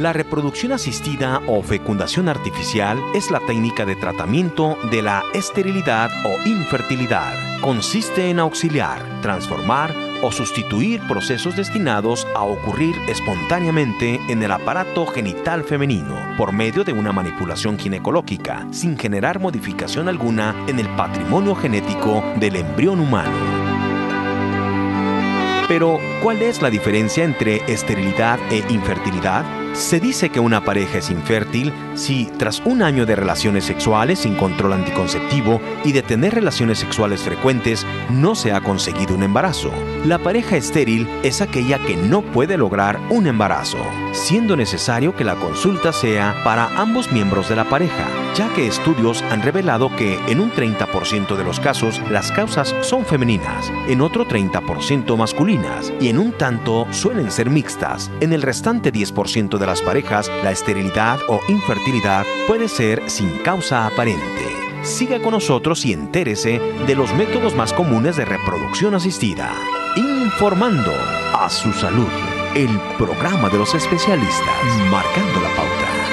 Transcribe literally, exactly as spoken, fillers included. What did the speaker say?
La reproducción asistida o fecundación artificial es la técnica de tratamiento de la esterilidad o infertilidad. Consiste en auxiliar, transformar o sustituir procesos destinados a ocurrir espontáneamente en el aparato genital femenino por medio de una manipulación ginecológica, sin generar modificación alguna en el patrimonio genético del embrión humano. Pero, ¿cuál es la diferencia entre esterilidad e infertilidad? Se dice que una pareja es infértil si, tras un año de relaciones sexuales sin control anticonceptivo y de tener relaciones sexuales frecuentes, no se ha conseguido un embarazo. La pareja estéril es aquella que no puede lograr un embarazo, siendo necesario que la consulta sea para ambos miembros de la pareja, ya que estudios han revelado que en un treinta por ciento de los casos las causas son femeninas, en otro treinta por ciento masculinas y en un tanto suelen ser mixtas. En el restante diez por ciento de las parejas, la esterilidad o infertilidad puede ser sin causa aparente. Siga con nosotros y entérese de los métodos más comunes de reproducción asistida. Informando a su salud, el programa de los especialistas, marcando la pauta.